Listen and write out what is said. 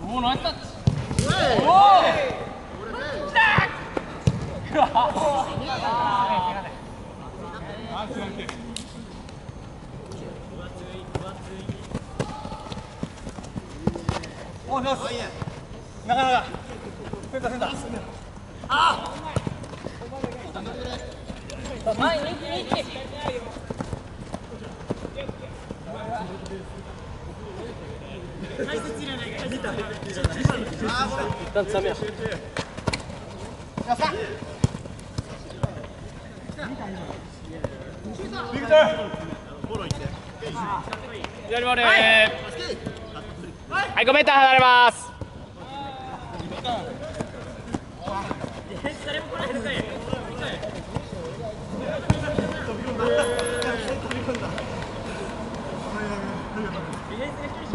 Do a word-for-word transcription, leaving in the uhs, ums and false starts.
おお、ナイスタッチ。おお。きた。おい、よし。なかなか。センターセンター。ああ。前に一気に一気に。解説入れないから。見た。ああ、これ。一旦つめや。やさ。ビクター。フォロー行って。左ボール。はい、ごメーター離れます。誰も来ないですね。飛び込んだ。